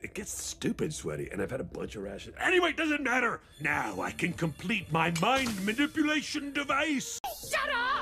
It gets stupid sweaty, and I've had a bunch of rashes. Anyway, it doesn't matter. Now I can complete my mind manipulation device. Shut up!